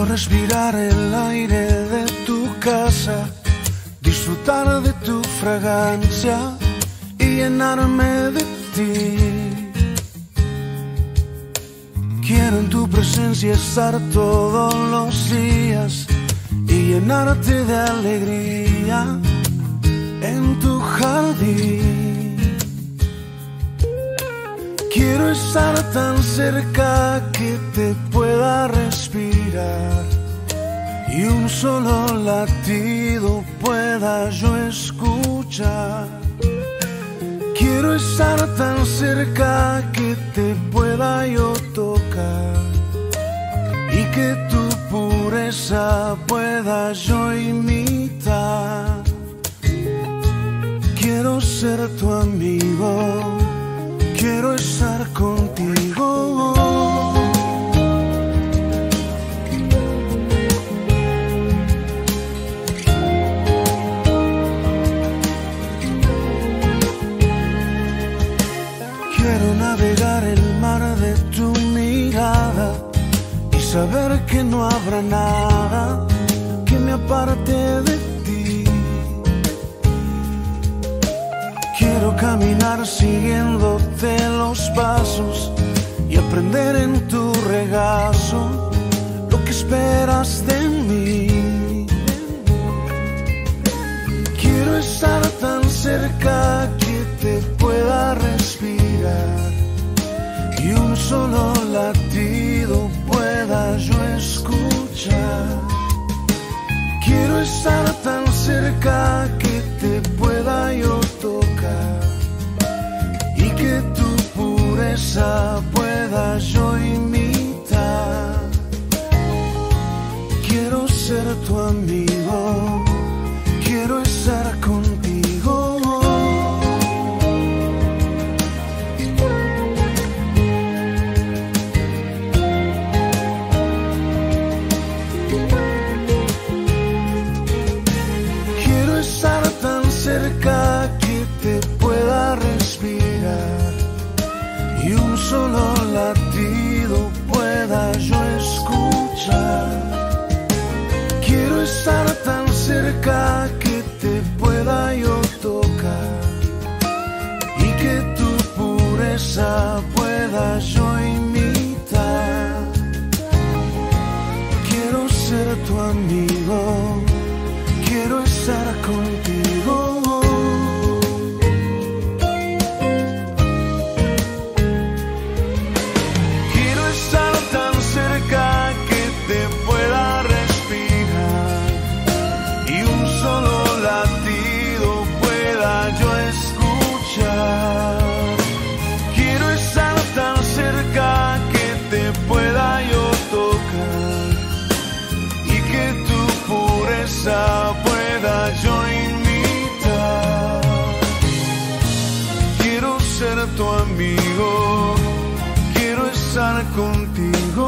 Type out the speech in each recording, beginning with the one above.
respirar el aire de tu casa, disfrutar de tu fragancia y llenarme de ti. Quiero en tu presencia estar todos los días y llenarte de alegría en tu jardín. Quiero estar tan cerca que te pueda respirar y un solo latido pueda yo escuchar. Quiero estar tan cerca que te pueda yo tocar y que tu pureza pueda yo imitar. Quiero ser tu amigo, quiero estar contigo. Quiero navegar el mar de tu mirada y saber que no habrá nada que me aparte de ti. Quiero caminar siguiéndote los pasos y aprender en tu regazo lo que esperas de mí. Quiero estar tan cerca que te pueda respirar y un solo latido pueda yo escuchar. Quiero estar tan cerca que te pueda yo tocar y que tu pureza pueda yo imitar. Quiero ser tu amigo, quiero estar contigo. Quiero estar tan cerca que te pueda respirar y un solo latido pueda yo escuchar. Quiero estar tan cerca que te pueda yo tocar y que tu pureza pueda yo imitar. Quiero ser tu amigo, quiero estar contigo. Quiero estar tan cerca que te pueda respirar y un solo latido pueda yo escuchar. Quiero estar tan cerca que te pueda yo tocar y que tu pureza pueda yo imitar. Quiero ser tu amigo, quiero estar contigo.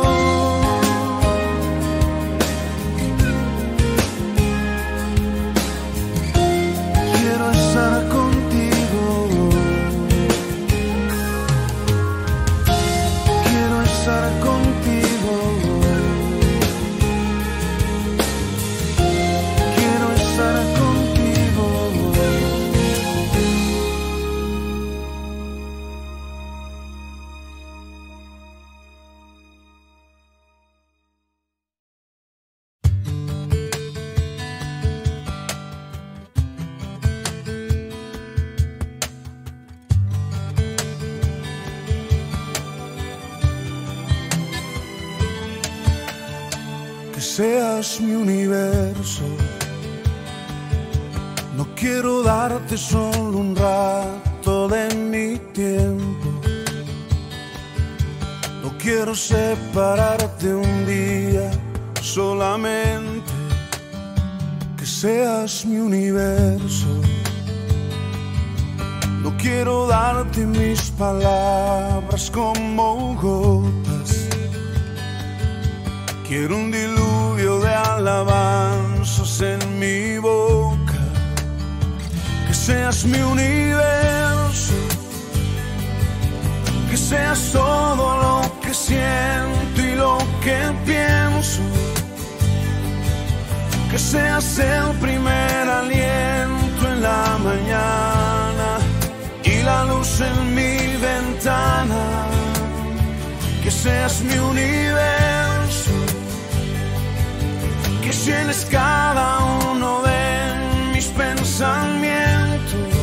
Quiero estar contigo. Quiero estar contigo. Quiero estar contigo. Que seas mi universo. No quiero darte solo un rato de mi tiempo. No quiero separarte un día solamente. Que seas mi universo. No quiero darte mis palabras como gotas. Quiero un diluvio de alabanzas en mi boca. Que seas mi universo. Que seas todo lo que siento y lo que pienso. seas el primer aliento en la mañana y la luz en mi ventana, que seas mi universo, que llenes cada uno de mis pensamientos,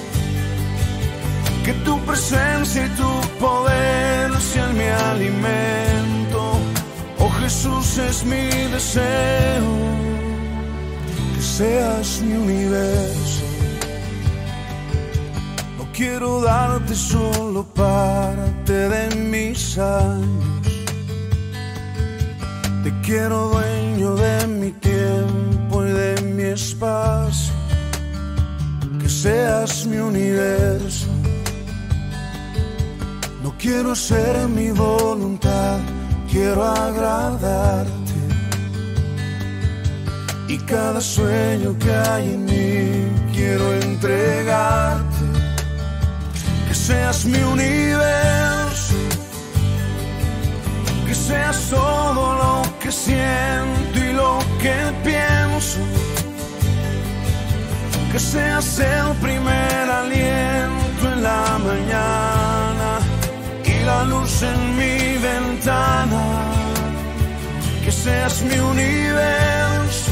que tu presencia y tu poder sean mi alimento. Oh Jesús, es mi deseo que seas mi universo. No quiero darte solo parte de mis años, te quiero dueño de mi tiempo y de mi espacio, que seas mi universo. No quiero hacer mi voluntad, quiero agradarte, y cada sueño que hay en mí quiero entregarte. Que seas mi universo, que seas todo lo que siento y lo que pienso, que seas el primer aliento en la mañana y la luz en mi ventana, que seas mi universo,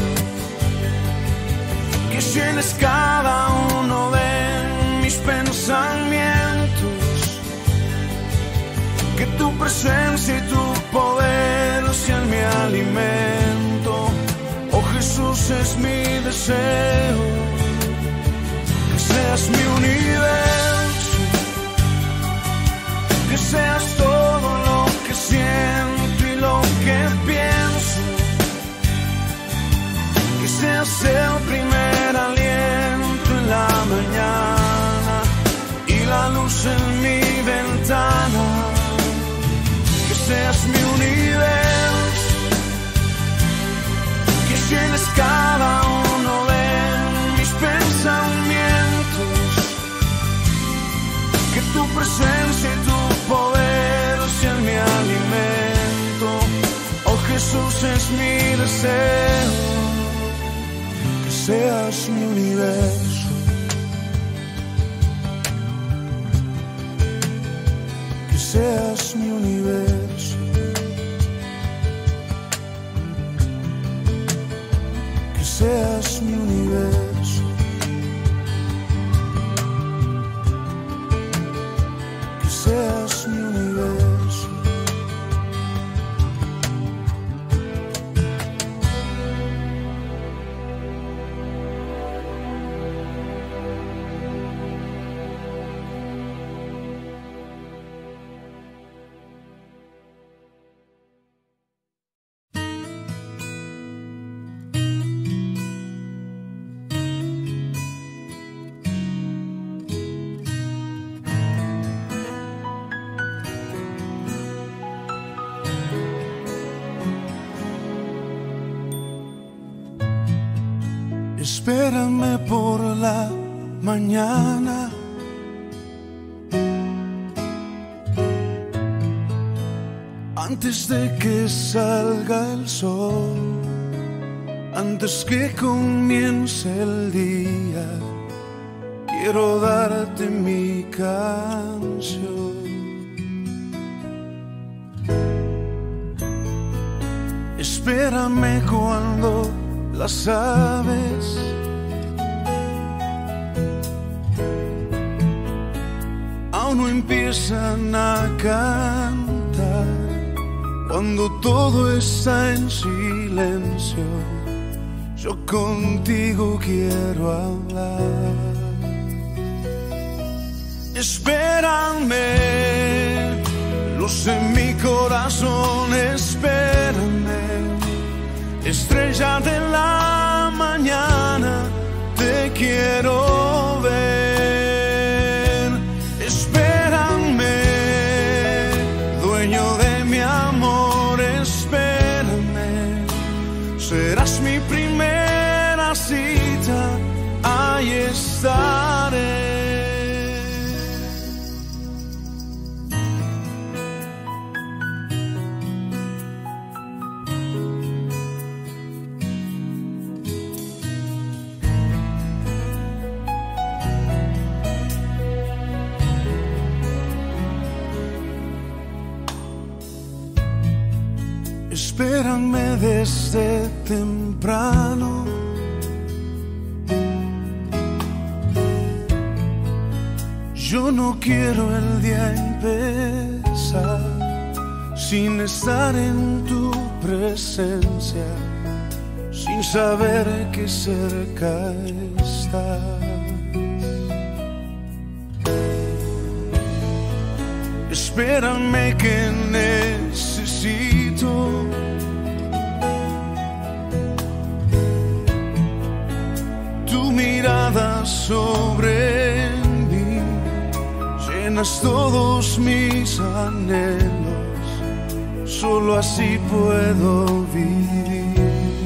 que llenes cada uno de mis pensamientos, que tu presencia y tu poder sean mi alimento. Oh Jesús, es mi deseo que seas mi universo, que seas todo lo que siento y lo que pienso, que seas el primer aliento en la mañana y la luz en mi ventana, que seas mi universo, que llenes cada uno de mis pensamientos, que tu presencia y tu poder sean mi alimento. Oh Jesús, es mi deseo que seas mi universo, que seas mi universo, que seas mi universo, que seas mi universo. Espérame por la mañana, antes de que salga el sol, antes que comience el día, quiero darte mi canción. Espérame cuando las aves aún no empiezan a cantar, cuando todo está en silencio, yo contigo quiero hablar. Espérame, luz en mi corazón, espérame, estrella de la mañana, te quiero ver. Espérame, dueño de mi amor, espérame, serás mi primera cita, ahí estaré. desde temprano. Yo no quiero el día empezar sin estar en tu presencia, sin saber que cerca estás. Espérame que necesito tu mirada sobre mí, llenas todos mis anhelos, solo así puedo vivir.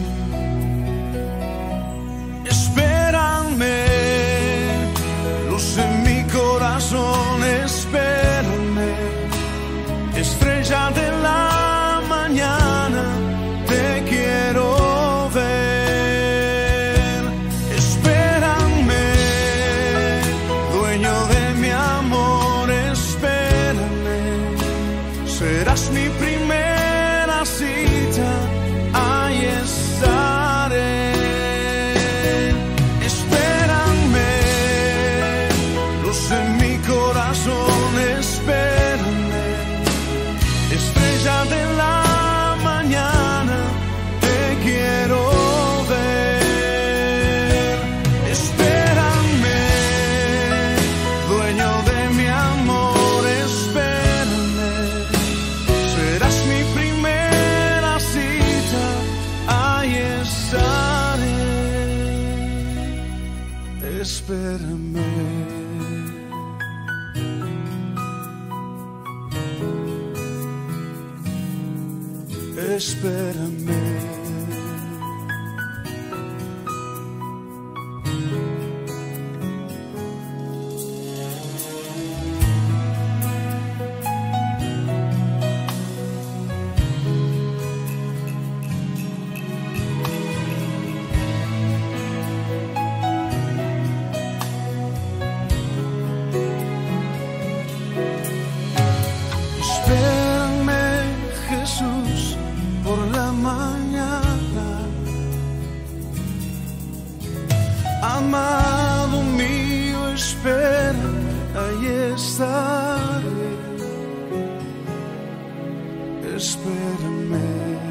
Espérame, luz en mi corazón, espérame, estrella de la mañana, te quiero ver. Espérame, dueño de mi amor, espérame, serás mi primera cita, ahí estaré. Espérame, luz en mi corazón, espérame, estrella de la mañana, te quiero ver. Espérame, dueño de mi amor, espérame, serás mi primera cita, ahí estaré. Espérame. Espérame. Espérame, Jesús, por la mañana. Amado mío, espérame, ahí estaré. Espérame.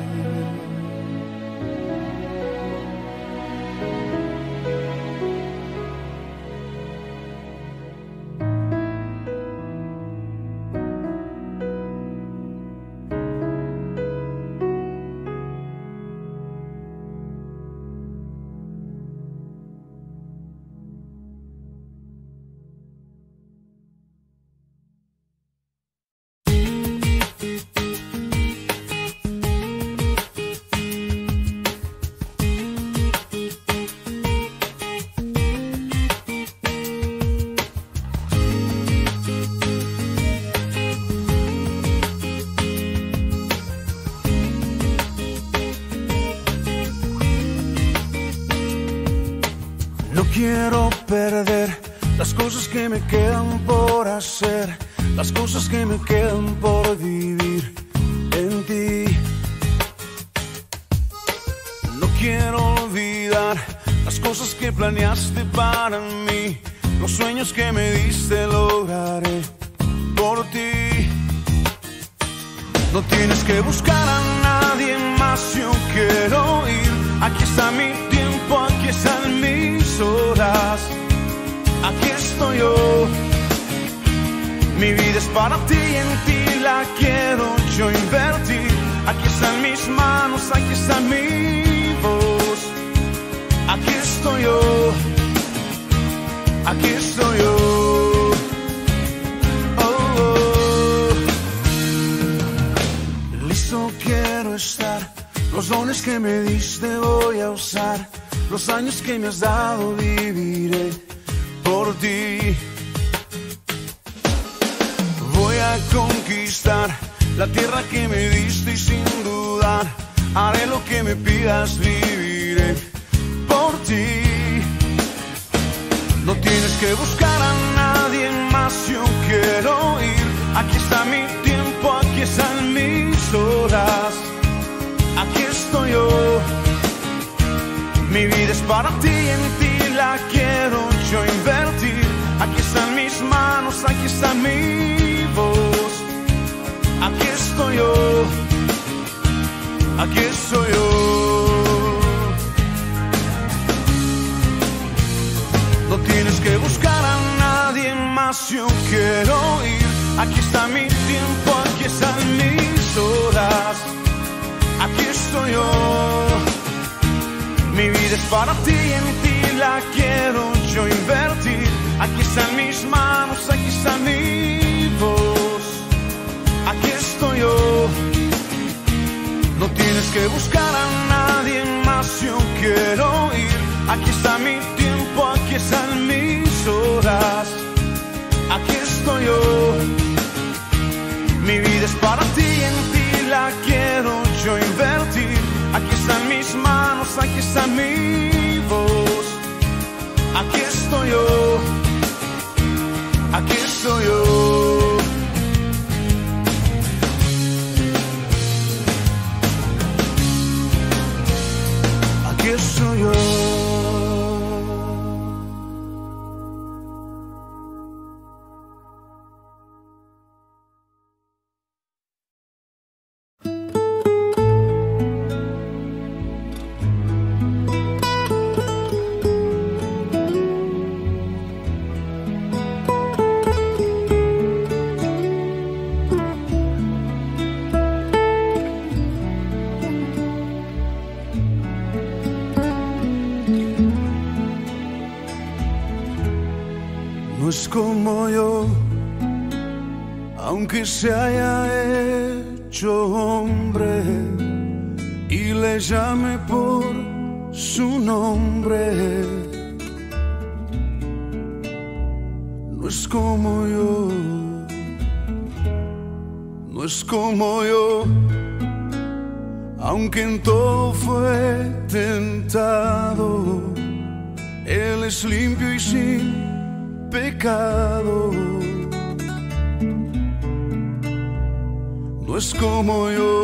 No quiero perder las cosas que me quedan por hacer, las cosas que me quedan por vivir en ti. No quiero olvidar las cosas que planeaste para mí, los sueños que me diste lograré por ti. No tienes que buscar a nadie más, yo quiero ir. Aquí está mi tiempo, aquí están mis horas, aquí estoy yo. Mi vida es para ti y en ti la quiero yo invertir. Aquí están mis manos, aquí está mi voz, aquí estoy yo, aquí estoy yo. Quiero estar, los dones que me diste voy a usar, los años que me has dado viviré por ti. Voy a conquistar la tierra que me diste y sin dudar haré lo que me pidas, viviré por ti. No tienes que buscar a nadie más, yo quiero ir. Aquí está mi tiempo, aquí están mis horas, aquí estoy yo. Mi vida es para ti, en ti la quiero yo invertir. Aquí están mis manos, aquí está mi voz. Aquí estoy yo, aquí estoy yo. No tienes que buscar a nadie más, yo quiero ir. Aquí está mi tiempo, aquí están mis horas. Aquí estoy yo. Mi vida es para ti, en ti la quiero yo invertir. Aquí están mis manos, aquí está mi voz. Aquí estoy yo. No tienes que buscar a nadie más, yo quiero ir. Aquí está mi tiempo, aquí están mis horas. Aquí estoy yo. Mi vida es para ti, en ti la quiero yo invertir. Aquí están mis manos, aquí está mi voz. Aquí estoy yo. Aquí estoy yo. Aquí estoy yo. No es como yo, aunque se haya hecho hombre y le llame por su nombre. No es como yo, no es como yo, aunque en todo fue tentado. Él es limpio y sin pecado. No es como yo.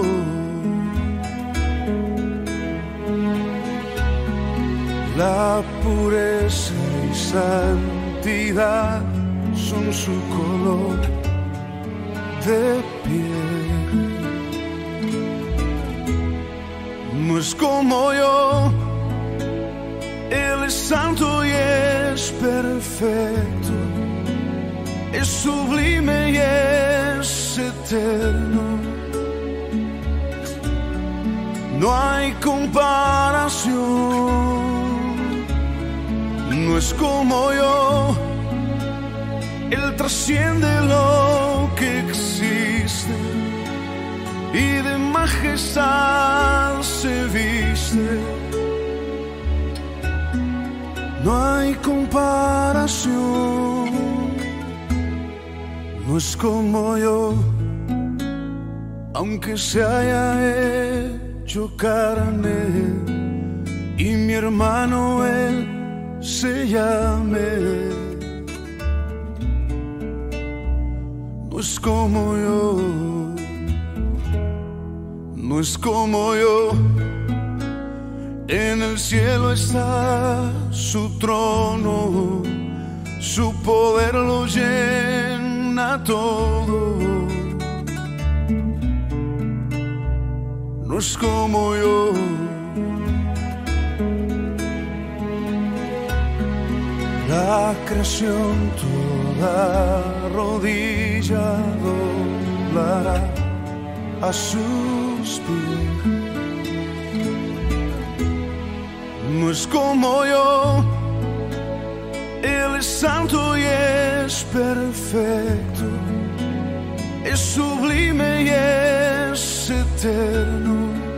La pureza y santidad son su color de piel. No es como yo. Él es santo y es perfecto, es sublime y es eterno. No hay comparación. No es como yo. Él trasciende lo que existe y de majestad se viste. No hay comparación. No es como yo, aunque se haya hecho carne y mi hermano él se llame. No es como yo, no es como yo. En el cielo está su trono, su poder lo llena todo. No es como yo. La creación toda rodilla doblará a sus pies. No es como yo. Él es santo y es perfecto, es sublime y es eterno.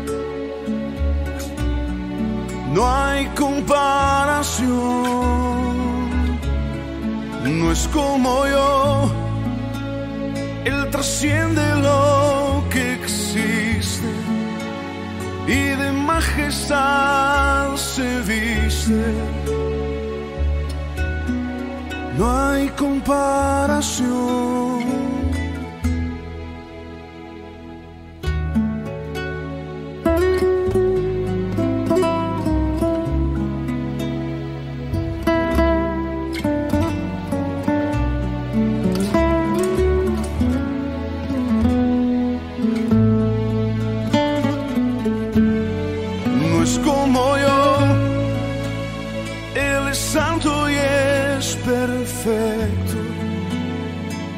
No hay comparación. No es como yo. Él trasciende lo que existe y de majestad se viste. No hay comparación.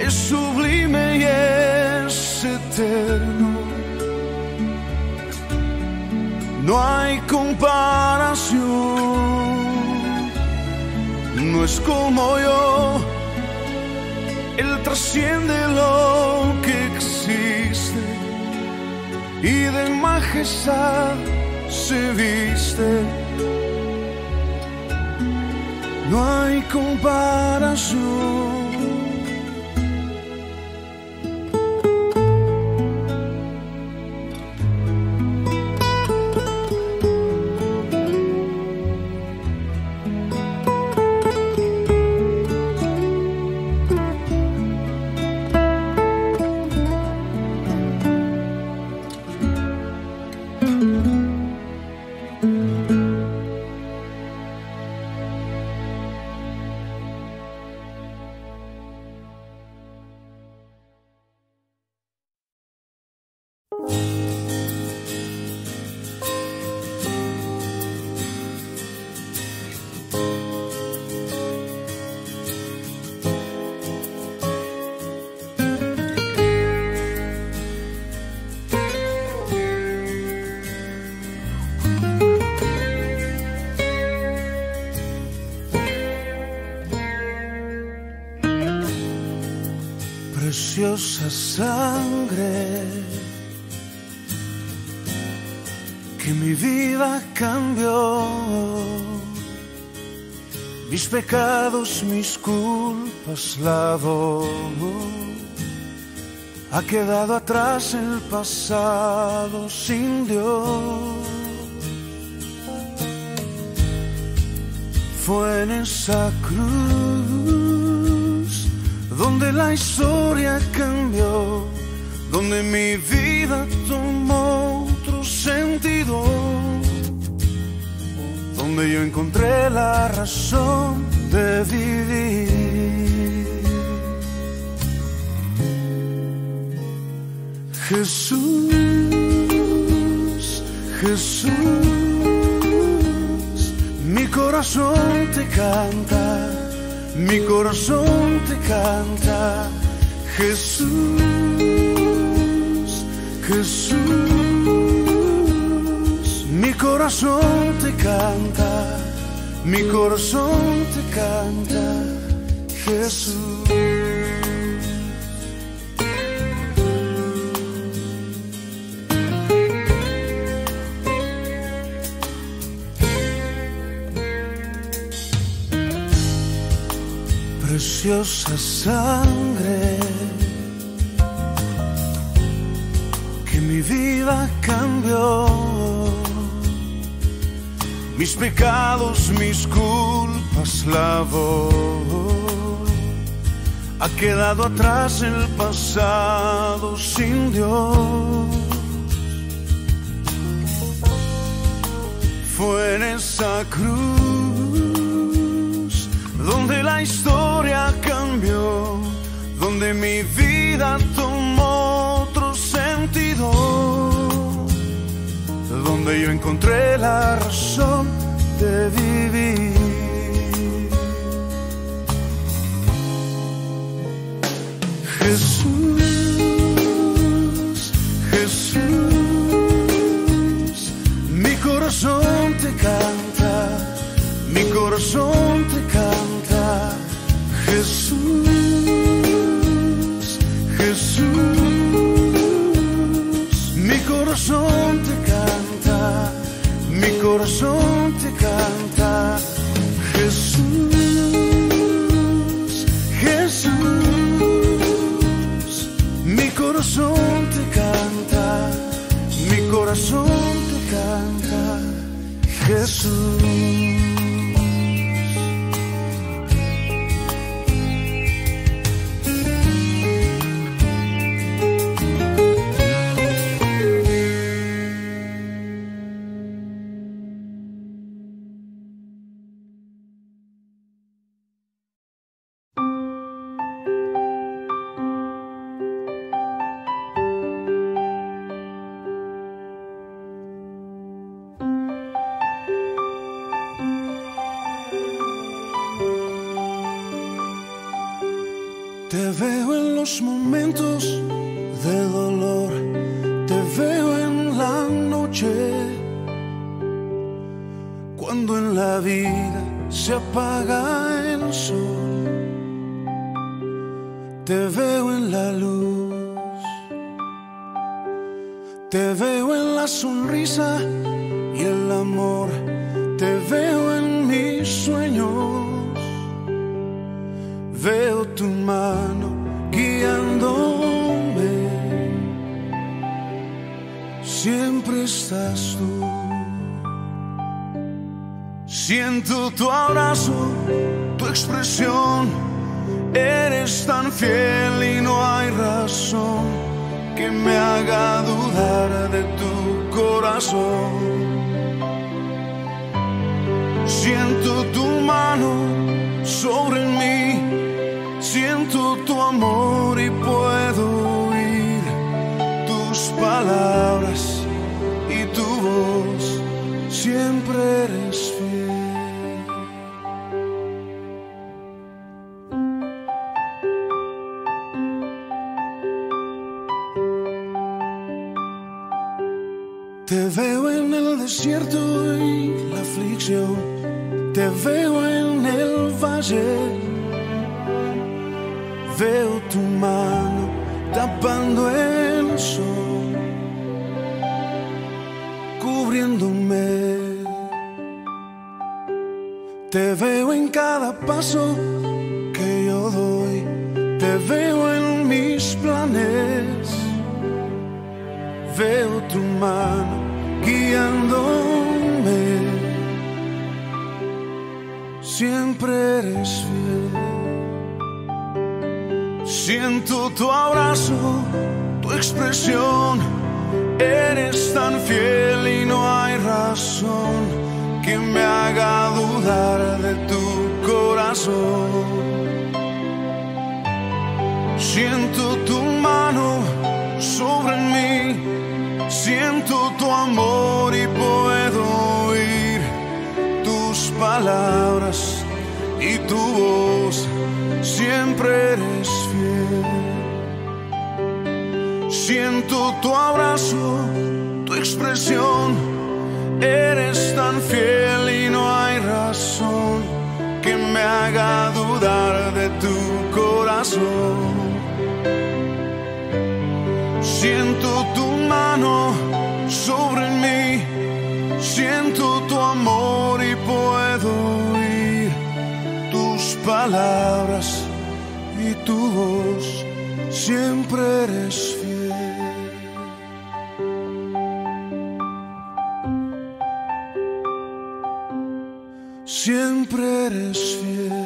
es sublime y es eterno. No hay comparación, no es como yo. Él trasciende lo que existe y de majestad se viste. No hay comparación. Preciosa sangre que mi vida cambió, mis pecados, mis culpas lavó. Ha quedado atrás el pasado sin Dios. Fue en esa cruz donde la historia cambió, donde mi vida tomó otro sentido, donde yo encontré la razón de vivir. Jesús, Jesús, mi corazón te canta. Mi corazón te canta, Jesús, Jesús. Mi corazón te canta, mi corazón te canta, Jesús. Preciosa sangre que mi vida cambió, mis pecados, mis culpas lavó. Ha quedado atrás el pasado sin Dios. Fue en esa cruz donde la historia cambió, donde mi vida tomó otro sentido, donde yo encontré la razón de vivir. Jesús, Jesús, mi corazón te canta, mi corazón te canta, Jesús, Jesús, mi corazón te canta, mi corazón te canta, Jesús, Jesús, mi corazón te canta, mi corazón te canta, Jesús. Te veo en los momentos de dolor, te veo en la noche, cuando en la vida se apaga el sol. Te veo en la luz, te veo en la sonrisa y el amor, te veo en mis sueños. Veo tu mano guiándome, siempre estás tú. Siento tu abrazo, tu expresión, eres tan fiel y no hay razón que me haga dudar de tu corazón. Siento tu mano sobre mí, siento tu amor y puedo oír tus palabras y tu voz, siempre eres fiel. Te veo en el desierto y la aflicción, te veo en el valle. Veo tu mano tapando el sol, cubriéndome. Te veo en cada paso que yo doy, te veo en mis planes. Veo tu mano guiándome, siempre eres fiel. Siento tu abrazo, tu expresión, eres tan fiel y no hay razón que me haga dudar de tu corazón. Siento tu mano sobre mí, siento tu amor y puedo oír tus palabras y tu voz, siempre eres fiel. Siento tu abrazo, tu expresión, eres tan fiel y no hay razón que me haga dudar de tu corazón. Siento tu mano sobre mí, siento tu amor y puedo oír tus palabras y tu voz, siempre eres fiel. Siempre eres fiel.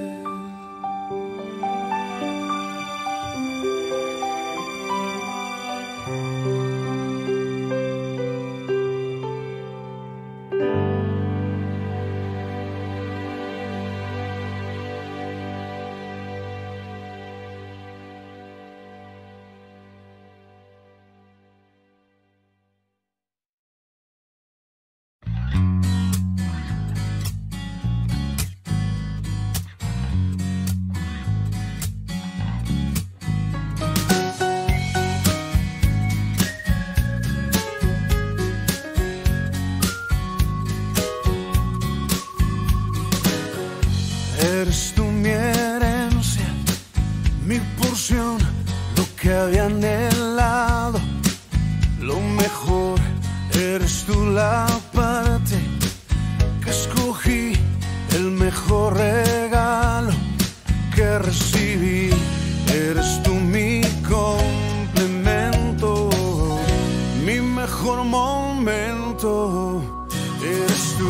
Eres tú mi herencia, mi porción, lo que había anhelado, lo mejor. Eres tú la parte que escogí, el mejor regalo que recibí. Eres tú mi complemento, mi mejor momento. Eres tú.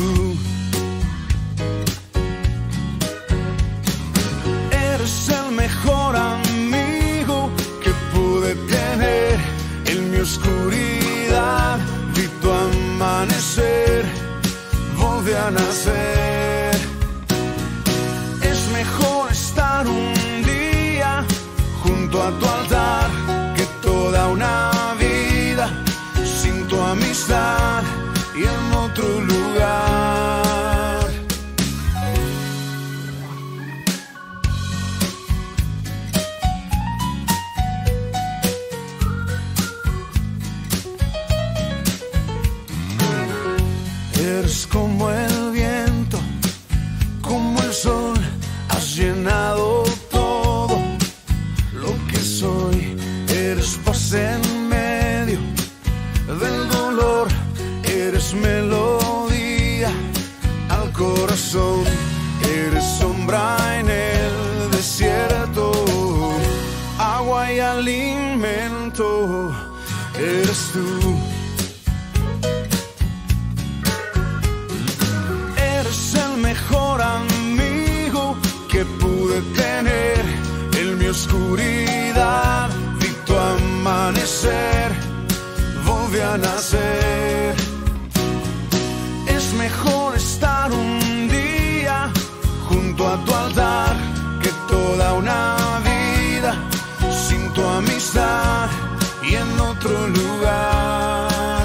Eres el mejor amigo que pude tener en mi oscuridad. Vi tu amanecer, volví a nacer. Es mejor estar un día junto a tu altar que toda una vida sin tu amistad y en otro lugar. sol, has llenado todo lo que soy. Eres paz en medio del dolor, eres melodía al corazón, eres sombra en el desierto, agua y alimento, eres tú. Eres el mejor amigo que pude tener en mi oscuridad. Vi tu amanecer, volví a nacer. Es mejor estar un día junto a tu altar que toda una vida sin tu amistad y en otro lugar.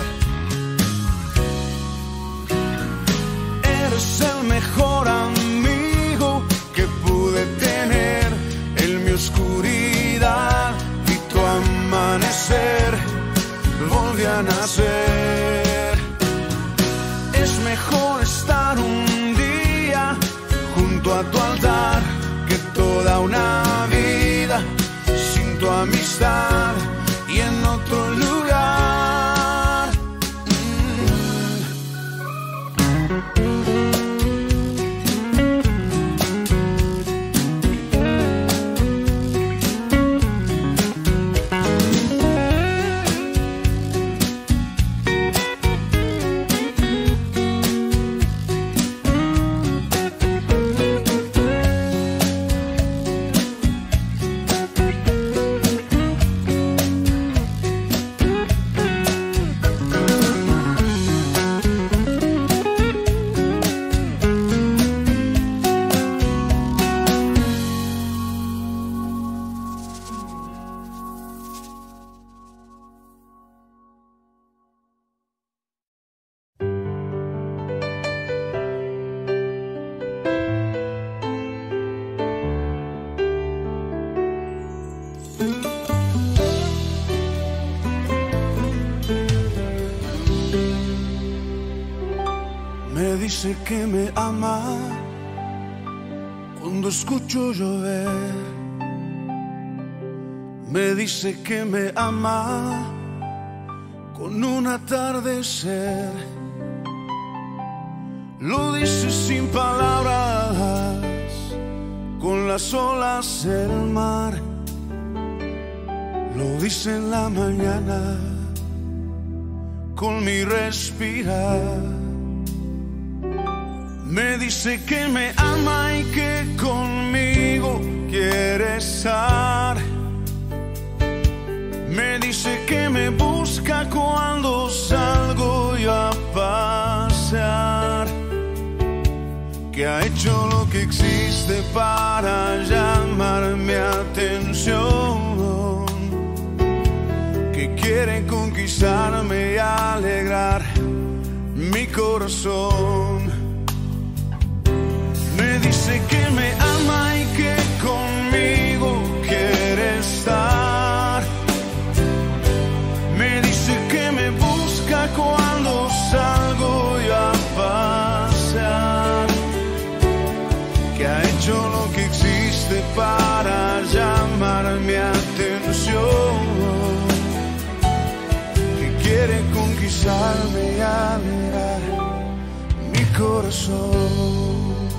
Eres el mejor amigo que pude tener en mi oscuridad. Vi tu amanecer, volví a nacer. Es mejor estar un día junto a tu altar que toda una vida sin tu amistad y en otro lugar. Me dice que me ama cuando escucho llover. Me dice que me ama con un atardecer. Lo dice sin palabras, con las olas del mar. Lo dice en la mañana, con mi respirar. Me dice que me ama y que conmigo quiere estar. Me dice que me busca cuando salgo yo a pasear. Que ha hecho lo que existe para llamar mi atención. Que quiere conquistarme y alegrar mi corazón. Me dice que me ama y que conmigo quiere estar. Me dice que me busca cuando salgo yo a pasear. Que ha hecho lo que existe para llamar mi atención. Que quiere conquistarme y alegrar mi corazón.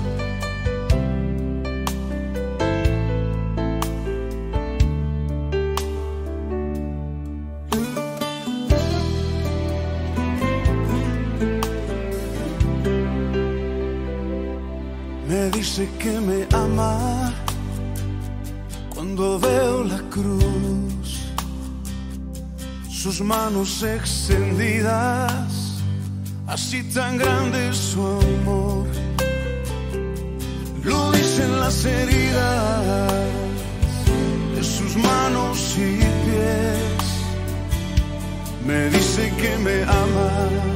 Me dice que me ama cuando veo la cruz, sus manos extendidas, así tan grande es su amor. Lo dicen las heridas de sus manos y pies. Me dice que me ama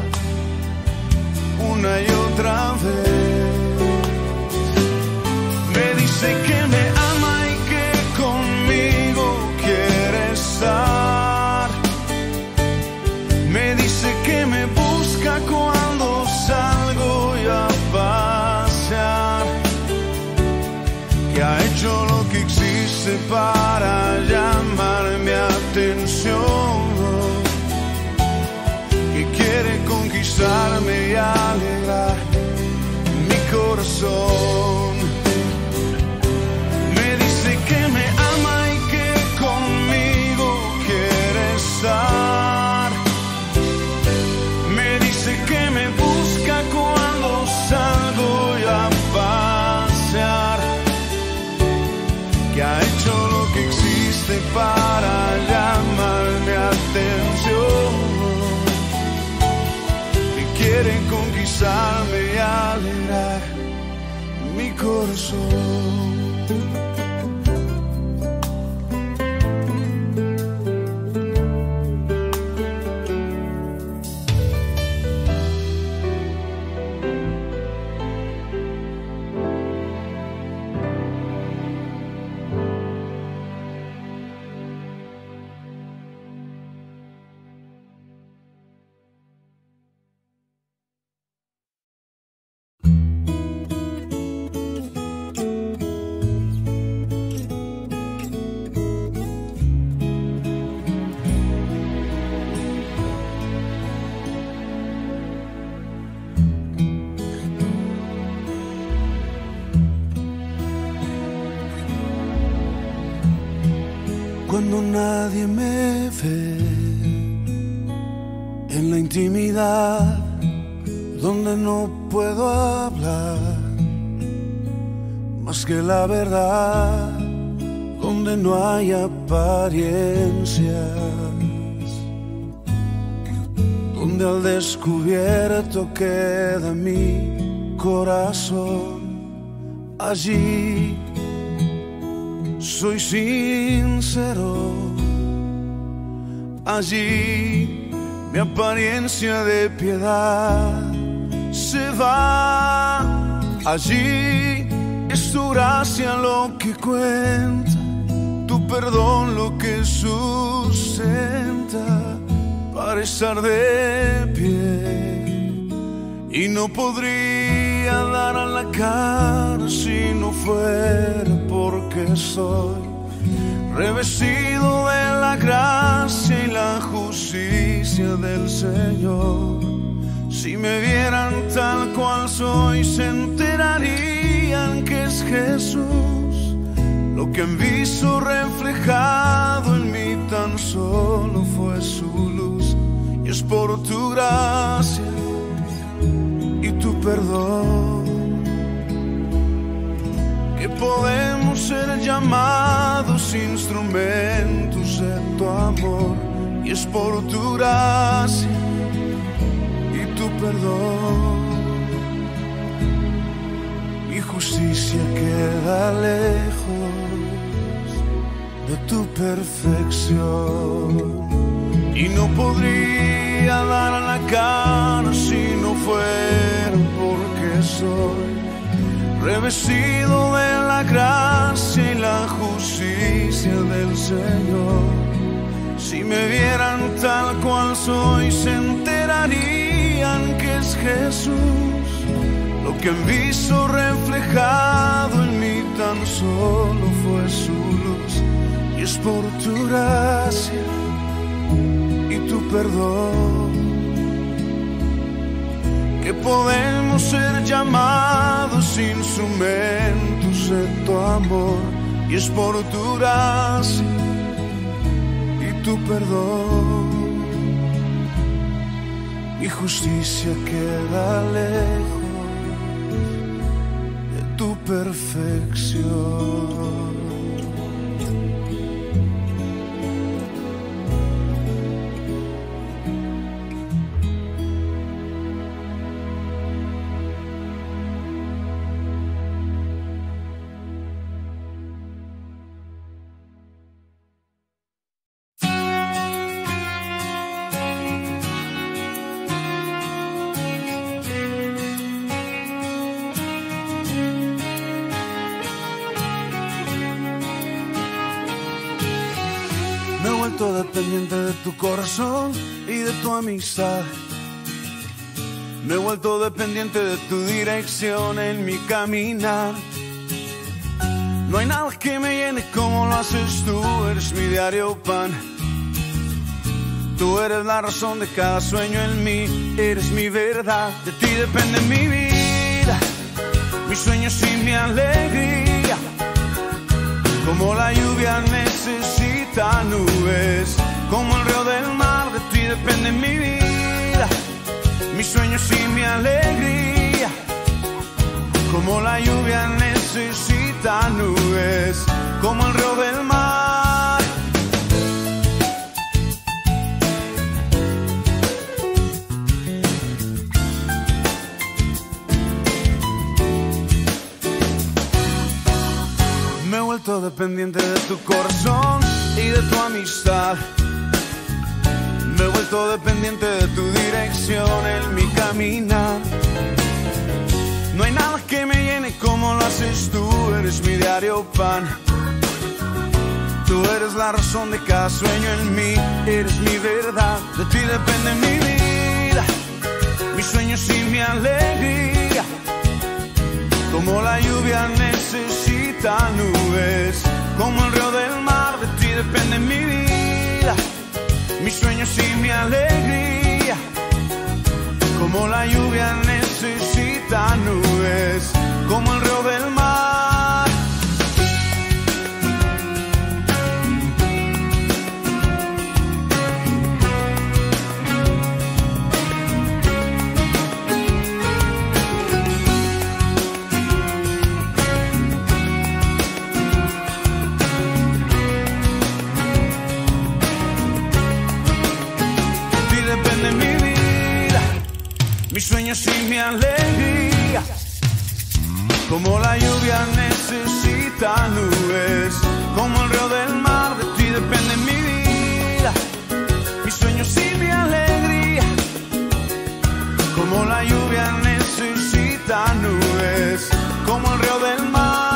una y otra vez. Me dice que me ama y que conmigo quiere estar. Me dice que me busca cuando salgo yo a pasear. existe para llamar mi atención, que quiere conquistarme y alegrar mi corazón. Me dice que me ama y que conmigo quiere estar. Me dice que me busca cuando salgo a pasear, que ha hecho lo que existe para llamar mi atención, que quiere conquistarme y alegrar mi corazón. Cuando nadie me ve en la intimidad, donde no puedo hablar más que la verdad, donde no hay apariencias, donde al descubierto queda mi corazón, allí soy sincero, allí mi apariencia de piedad se va, allí es tu gracia lo que cuenta, tu perdón lo que sustenta para estar de pie. Y no podría dar a la cara si no fuera porque soy revestido de la gracia y la justicia del Señor. Si me vieran tal cual soy, se enterarían que es Jesús. Lo que han visto reflejado en mí tan solo fue su luz. Y es por tu gracia y tu perdón que podemos ser llamados instrumentos de tu amor. Y es por tu gracia y tu perdón. Mi justicia queda lejos de tu perfección, y no podría dar a la cara si no fuera porque soy revestido de la gracia y la justicia del Señor. Si me vieran tal cual soy, se enterarían que es Jesús. Lo que han visto reflejado en mí tan solo fue su luz. Y es por tu gracia y tu perdón que podemos ser llamados instrumentos de tu amor. Y es por tu gracia y tu perdón. Mi justicia queda lejos de tu perfección. Dependiente de tu corazón y de tu amistad. Me he vuelto dependiente de tu dirección en mi caminar. No hay nada que me llene como lo haces tú, eres mi diario pan. Tú eres la razón de cada sueño en mí, eres mi verdad, de ti depende mi vida, mis sueños y mi alegría. Como la lluvia necesita nubes, como el río del mar, de ti depende mi vida, mis sueños y mi alegría. Como la lluvia necesita nubes, como el río del mar. Me he vuelto dependiente de tu corazón y de tu amistad. Me he vuelto dependiente de tu dirección en mi caminar. No hay nada que me llene como lo haces tú, eres mi diario pan. Tú eres la razón de cada sueño en mí, eres mi verdad, de ti depende mi vida, mis sueños y mi alegría. Como la lluvia necesita nubes, como el río del mar, de ti depende mi vida, mis sueños y mi alegría. Como la lluvia necesita nubes, como el río del mar. De ti depende mi vida, mis sueños y mi alegría. Como la lluvia necesita nubes, como el río del mar, de ti depende mi vida, mis sueños y mi alegría. Como la lluvia necesita nubes, como el río del mar.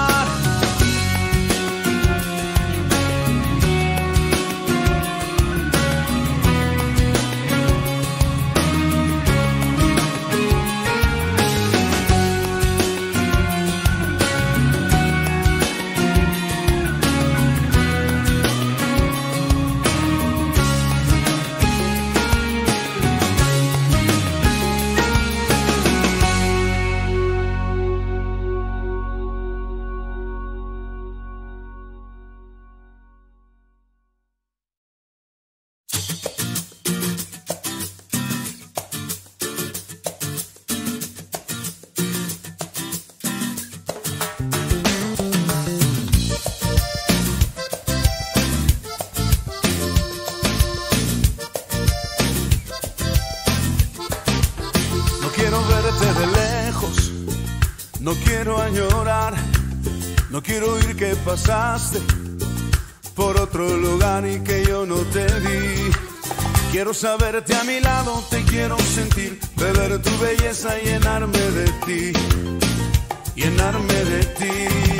No quiero añorar, no quiero oír que pasaste por otro lugar y que yo no te vi. Quiero saberte a mi lado, te quiero sentir, beber tu belleza y llenarme de ti, llenarme de ti.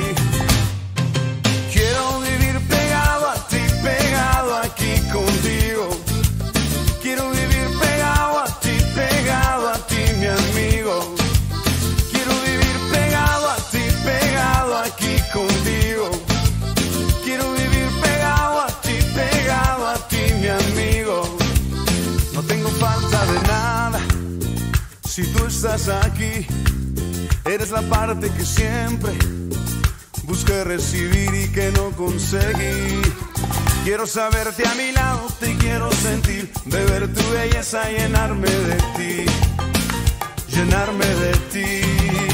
Quiero vivir pegado a ti, pegado aquí contigo. Quiero vivir pegado a ti, mi amigo. Aquí contigo, quiero vivir pegado a ti, mi amigo. No tengo falta de nada, si tú estás aquí, eres la parte que siempre busqué recibir y que no conseguí. Quiero saberte a mi lado, te quiero sentir, beber tu belleza y llenarme de ti, llenarme de ti.